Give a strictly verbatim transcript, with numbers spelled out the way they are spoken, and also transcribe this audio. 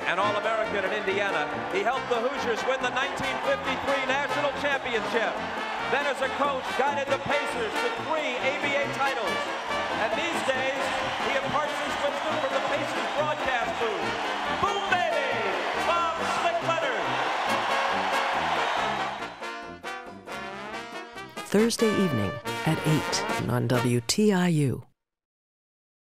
an All-American in Indiana. He helped the Hoosiers win the nineteen fifty-three National Championship. Then as a coach, guided the Pacers to three A B A titles. And these days, he imparts his wisdom from the Pacers broadcast booth. Boom, baby! Bob Slick Leonard. Thursday evening at eight on W T I U.